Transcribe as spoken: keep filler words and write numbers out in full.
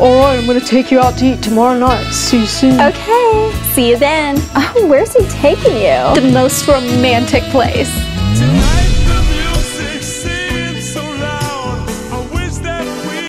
Alright, I'm gonna take you out to eat tomorrow night. See you soon. Okay, see you then. Oh, where's he taking you? The most romantic place. Tonight